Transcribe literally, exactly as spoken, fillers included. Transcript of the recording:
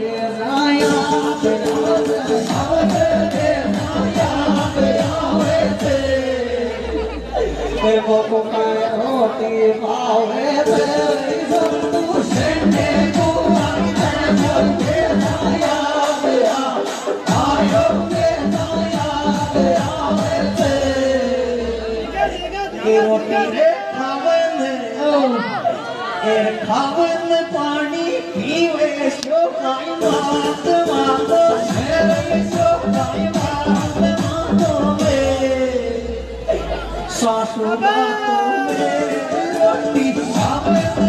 को काय रोटी पावे तेरी संतु सेने को अंदर बोलते आया गया आयो के आया गया ते ये रोटी रे खावन ए खावन पानी पीवे सो काय बात मातो मेरे सो काय बात मातो में सासू बातों में रोटी खावे